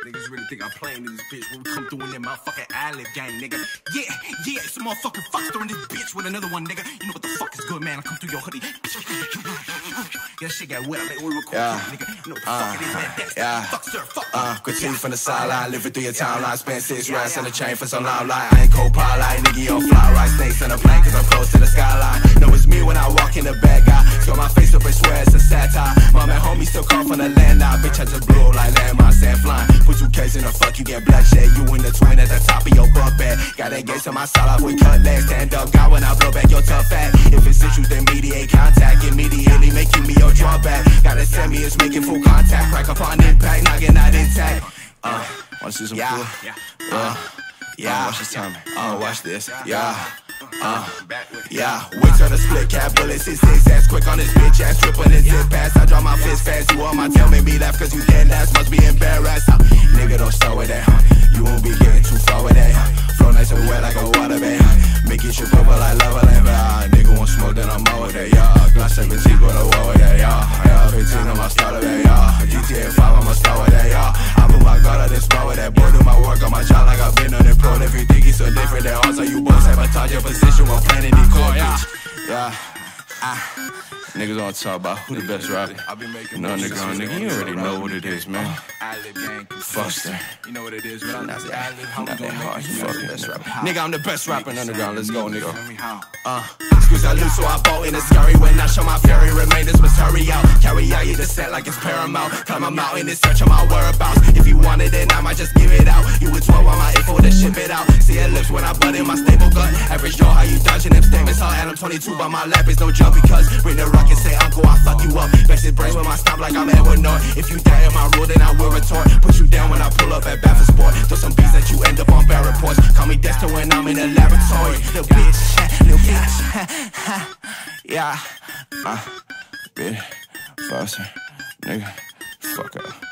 Niggas really think I'm playing in this bitch when we come through in that motherfucking ad-lib gang, nigga. Yeah, it's a motherfucking fuckster in this bitch with another one, nigga. You know what the fuck is good, man? I come through your hoodie. Yeah, shit got wet. I mean, we record, nigga. You know what the fuck it is, man? That's fuck, sir, fuck. Continue from the sideline, living through your timeline. Spent 6 racks on the chain for some loud light. I ain't cold pie like nigga, you don't fly right. Snakes in a plane, cause I'm close to the skyline. Know it's me when I walk in the bad guy. Scar my face up and swear it's a satire. Mom and homie still come from the land now. Bitch, I just blew like landmine, sand flying. Put 2 K's in the fuck, you get bloodshed. You in the twin at the top of your buck bed. Got that gates on my side off, we cut legs. Stand up, guy when I blow back your tough fat. If it's issues, then mediate contact. Immediately making me your drawback. Gotta send me, it's making full contact. Crack up on impact, knocking out intact. Wanna see some Yeah. Watch this timing. Watch this. Wicks on the split cap, bullets, hit 6 ass quick on this bitch ass, trip on this zip pass. I draw my fist fast, you on my tail, made me laugh cause you dead last, must be embarrassed. Nigga, don't start with that, you won't be getting too far with that. Flow nice and wet like a water bed, make it trip over like lava lamp. Nigga won't smoke, then I'm over there, Glass 17, go to war with that, 15, I'ma start with that, GTA 5, I'ma start with that, I put my guard on this spot with that, boy, do my work on my job like I've been on it, pro. If you think it's so different, then also you both sabotage your position while planning the core, Niggas wanna talk about who the best rapper. No, nigga, you already know what it is, man. Fuckster. You know what it is, man. Not that hard, you fucking best rapper. Nigga, I'm the best rapper in underground, let's go, nigga. Excuse I lose, so I bought in the scurry. When I show my fury, remainders must hurry out. Carry out your descent like it's paramount. Climb a mountain in search of my whereabouts. If you want it, then I might just give it out. You would 12 on my info to ship it out. See your lips when I butt in my stable gun. Average Joe, how you dodging them statements? I'll add 22 by my lap, is no jump because bring the rock and say, uncle, I'll fuck you up. Best it brains when I stop like I'm Edward Norton. If you die in my rule, then I will retort. Put you down when I pull up at Bat for Sport. Throw some beats that you end up on bad reports. Call me Dexter when I'm in the laboratory. Little bitch, little bitch. Bitch, Foster, nigga, fuck up.